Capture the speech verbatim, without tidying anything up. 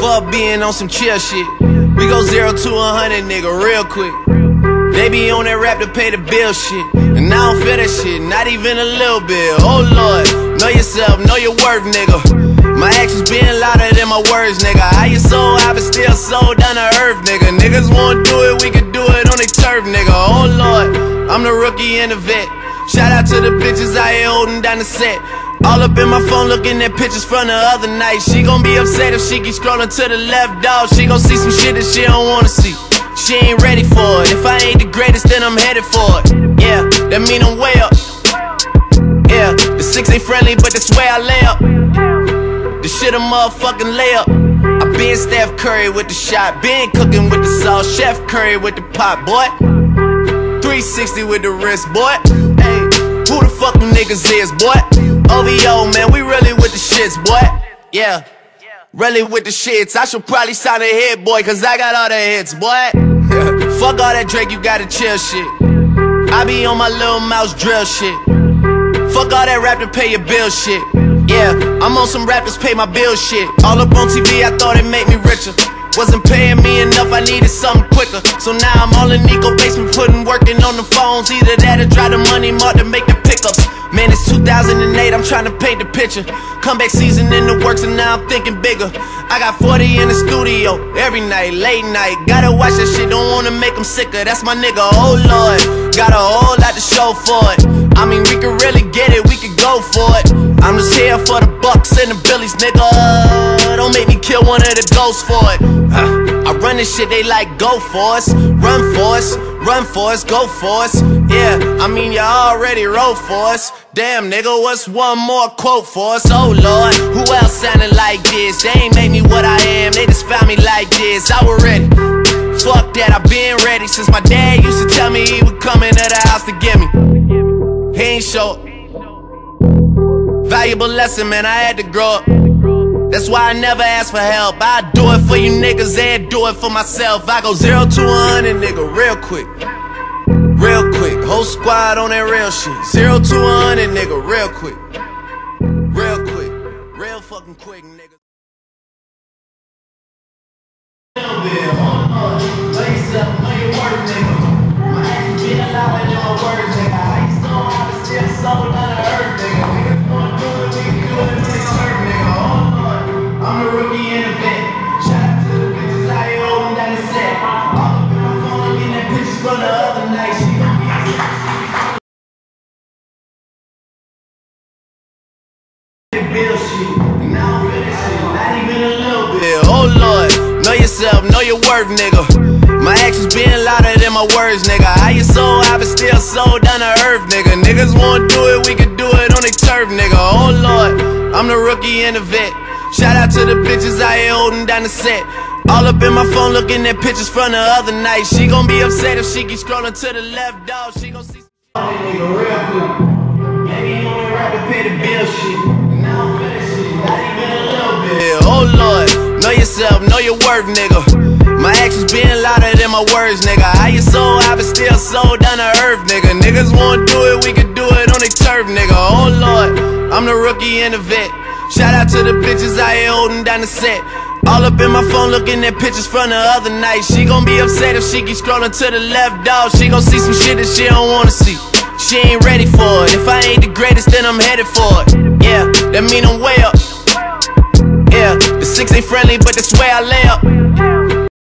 up being on some chill shit. We go zero to a hundred, nigga, real quick. They be on that rap to pay the bill shit, and I don't feel that shit, not even a little bit. Oh Lord, know yourself, know your worth, nigga. My actions being louder than my words, nigga. How you so high but still so down to earth, nigga? Niggas won't do it, we could do it on their turf, nigga. Oh Lord, I'm the rookie and the vet. Shout out to the bitches out here holding down the set. All up in my phone looking at pictures from the other night. She gon' be upset if she keep scrolling to the left, dog. She gon' see some shit that she don't wanna see. She ain't ready for it. If I ain't the greatest, then I'm headed for it. Yeah, that mean I'm way up. Yeah, the six ain't friendly, but that's where I lay up. The shit a motherfucking layup. I been Steph Curry with the shot, been cooking with the sauce, Chef Curry with the pot, boy. three sixty with the wrist, boy. Hey, who the fuck them niggas is, boy? O V O, man, we really with the shits, boy. Yeah, really with the shits. I should probably sign a hit, boy, cause I got all the hits, boy. Fuck all that Drake, you gotta chill shit. I be on my little mouse drill shit. Fuck all that rap to pay your bill shit. Yeah, I'm on some rappers pay my bill shit. All up on T V, I thought it made me richer. Wasn't paying me enough, I needed something quicker. So now I'm all in Nico basement, putting working on the phones. Either that or drive the money mark to make the pickups. Man, it's two thousand eight, I'm trying to paint the picture. Comeback season in the works and now I'm thinking bigger. I got forty in the studio, every night, late night. Gotta watch that shit, don't wanna make them sicker. That's my nigga, oh Lord. Got a whole lot to show for it. I mean, we could really get it, we could go for it. I'm just here for the bucks and the billies, nigga. Don't make me kill one of the ghosts for it. uh, I run this shit, they like go for us. Run for us, run for us, go for us. Yeah, I mean you already wrote for us. Damn nigga, what's one more quote for us? Oh Lord, who else sounding like this? They ain't made me what I am, they just found me like this. I was ready, fuck that, I been ready. Since my dad used to tell me he would come into the house to get me. He ain't show. Valuable lesson, man, I had to grow up. That's why I never ask for help. I do it for you niggas and do it for myself. I go zero to a hundred, nigga, real quick. Real quick, whole squad on that real shit. Zero to a hundred, nigga, real quick. Real quick, real fucking quick, nigga. Little bit, hold on, know yourself, know your worth, nigga. My actions being louder than my words, nigga. I used to know how to steal soul down to earth, nigga. Niggas gonna do it, we can do it when they serve, nigga. Hold on, I'm the rookie and the vet. Shout out to the bitches out here holding down the set. All up in my phone looking at pictures from the other night. She gon' be bill shit, and I don't feel that shit, not even a little bit. Oh Lord, know yourself, know your worth, nigga. My actions being louder than my words, nigga. How you so high but still so down to earth, nigga? Niggas won't do it, we could do it on their turf, nigga. Oh Lord, I'm the rookie and the vet. Shout out to the bitches out here holding down the set. All up in my phone looking at pictures from the other night. She gon' be upset if she keep scrolling to the left, dog. She gon' see some nigga real quick. Maybe you only rap to pay the bill shit. And I don't feel that shit, not even a little bit. Oh Lord, know yourself, know your worth, nigga. My actions being louder than my words, nigga. How you so high but still so down to earth, nigga? Niggas won't do it, we could do it on their turf, nigga. Oh Lord, I'm the rookie and the vet. Shout out to the bitches out here holding down the set. All up in my phone looking at pictures from the other night. She gon' be upset if she keep scrolling to the left, dog. She gon' see some shit that she don't wanna see. She ain't ready for it. If I ain't the greatest, then I'm headed for it. Yeah, that mean I'm way up. Yeah, the six ain't friendly, but that's where I lay up.